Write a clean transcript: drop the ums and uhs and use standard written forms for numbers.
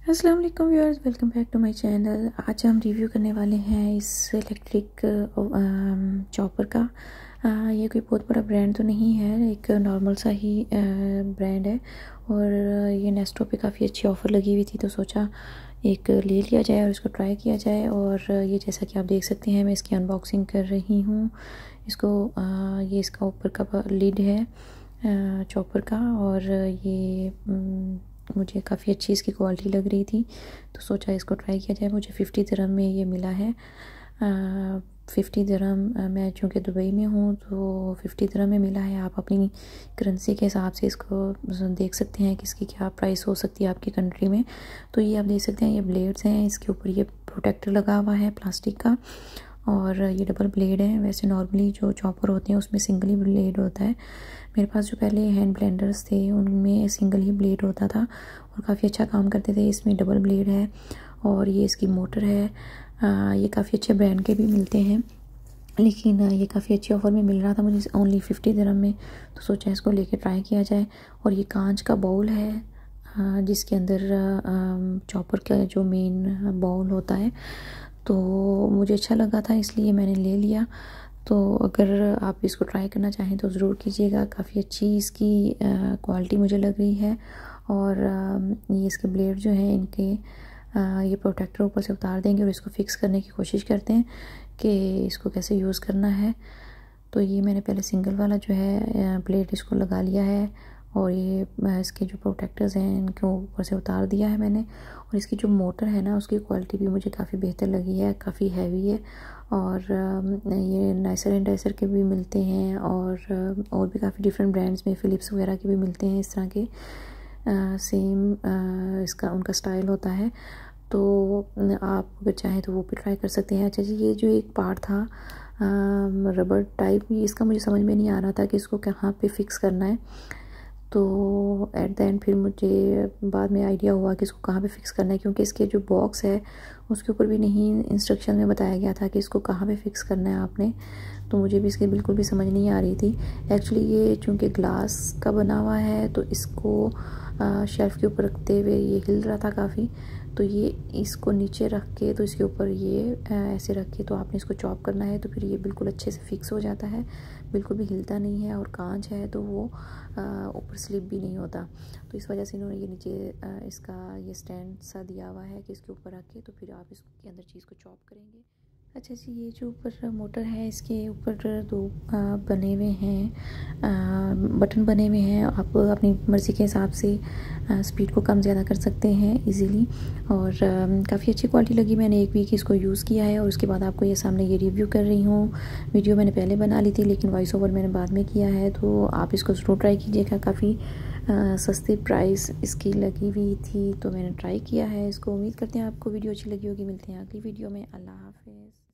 अस्सलाम वालेकुम viewers, welcome back to my channel. आज हम रिव्यू करने वाले हैं इस इलेक्ट्रिक चॉपर का। ये कोई बहुत बड़ा ब्रांड तो नहीं है, एक नॉर्मल सा ही ब्रांड है। और ये नेस्टो पे काफ़ी अच्छी ऑफ़र लगी हुई थी, तो सोचा एक ले लिया जाए और इसको ट्राई किया जाए। और ये जैसा कि आप देख सकते हैं, मैं इसकी अनबॉक्सिंग कर रही हूँ। इसको ये इसका ऊपर का लिड है चॉपर का, और ये मुझे काफ़ी अच्छी इसकी क्वालिटी लग रही थी, तो सोचा इसको ट्राई किया जाए। मुझे 50 दिरहम में ये मिला है। 50 दिरहम, मैं चूँकि दुबई में हूँ तो 50 दिरहम में मिला है। आप अपनी करेंसी के हिसाब से इसको देख सकते हैं कि इसकी क्या प्राइस हो सकती है आपकी कंट्री में। तो ये आप देख सकते हैं, ये ब्लेड्स हैं, इसके ऊपर ये प्रोटेक्टर लगा हुआ है प्लास्टिक का, और ये डबल ब्लेड है। वैसे नॉर्मली जो चॉपर होते हैं उसमें सिंगल ही ब्लेड होता है। मेरे पास जो पहले हैंड ब्लेंडर्स थे उनमें सिंगल ही ब्लेड होता था और काफ़ी अच्छा काम करते थे। इसमें डबल ब्लेड है और ये इसकी मोटर है। ये काफ़ी अच्छे ब्रांड के भी मिलते हैं, लेकिन ये काफ़ी अच्छी ऑफ़र में मिल रहा था मुझे ओनली 50 दिरहम में, तो सोचा इसको लेके ट्राई किया जाए। और ये कांच का बाउल है जिसके अंदर चॉपर का जो मेन बाउल होता है, तो मुझे अच्छा लगा था इसलिए मैंने ले लिया। तो अगर आप इसको ट्राई करना चाहें तो ज़रूर कीजिएगा। काफ़ी अच्छी इसकी क्वालिटी मुझे लग रही है। और ये इसके ब्लेड जो हैं इनके ये प्रोटेक्टर ऊपर से उतार देंगे और इसको फिक्स करने की कोशिश करते हैं कि इसको कैसे यूज़ करना है। तो ये मैंने पहले सिंगल वाला जो है ब्लेड इसको लगा लिया है, और ये इसके जो प्रोटेक्टर्स हैं इनके ऊपर से उतार दिया है मैंने। और इसकी जो मोटर है ना, उसकी क्वालिटी भी मुझे काफ़ी बेहतर लगी है, काफ़ी हैवी है। और ये नाइसर एंड डाइसर के भी मिलते हैं, और भी काफ़ी डिफरेंट ब्रांड्स में फ़िलिप्स वगैरह के भी मिलते हैं इस तरह के। सेम इसका उनका स्टाइल होता है, तो आप अगर चाहें तो वो भी ट्राई कर सकते हैं। अच्छा जी, ये जो एक पार्ट था रबर टाइप, इसका मुझे समझ में नहीं आ रहा था कि इसको कहाँ पे फिक्स करना है। तो एट द एंड फिर मुझे बाद में आइडिया हुआ कि इसको कहाँ पे फिक्स करना है, क्योंकि इसके जो बॉक्स है उसके ऊपर भी नहीं इंस्ट्रक्शन में बताया गया था कि इसको कहाँ पे फिक्स करना है आपने। तो मुझे भी इसकी बिल्कुल भी समझ नहीं आ रही थी। एक्चुअली ये चूँकि ग्लास का बना हुआ है, तो इसको शेल्फ़ के ऊपर रखते हुए ये हिल रहा था काफ़ी। तो ये इसको नीचे रख के, तो इसके ऊपर ये ऐसे रख के तो आपने इसको चॉप करना है, तो फिर ये बिल्कुल अच्छे से फिक्स हो जाता है, बिल्कुल भी हिलता नहीं है। और कांच है तो वो ऊपर स्लिप भी नहीं होता। तो इस वजह से इन्होंने ये नीचे इसका ये स्टैंड सा दिया हुआ है कि इसके ऊपर रख के तो फिर आप इसके अंदर चीज़ को चॉप करेंगे। अच्छा जी, ये जो ऊपर मोटर है इसके ऊपर दो बने हुए हैं, बटन बने हुए हैं। आप अपनी मर्ज़ी के हिसाब से स्पीड को कम ज़्यादा कर सकते हैं इजीली। और काफ़ी अच्छी क्वालिटी लगी। मैंने एक वीक इसको यूज़ किया है और उसके बाद आपको ये सामने ये रिव्यू कर रही हूँ। वीडियो मैंने पहले बना ली थी, लेकिन वॉइस ओवर मैंने बाद में किया है, तो आप इसको ज़रूर ट्राई कीजिएगा। काफ़ी सस्ती प्राइस इसकी लगी हुई थी, तो मैंने ट्राई किया है इसको। उम्मीद करते हैं आपको वीडियो अच्छी लगी होगी। मिलते हैं अगली वीडियो में। अल्लाह हाफ़िज़।